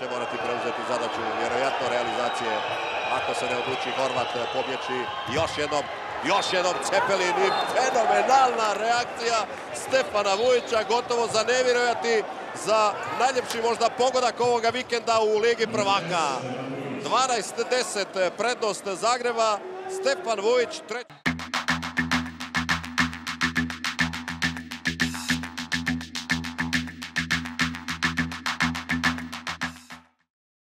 će morati preuzeti zadaću vjerojatno realizacije ako se ne odluči Horvat pobjeći. Još jednom Cepelin i fenomenalna reakcija Stefana Vujića, gotovo za nevjerojati, za najljepši možda pogodak ovoga vikenda u Ligi prvaka. 12-10 prednost Zagreba, Stefan Vujić treći.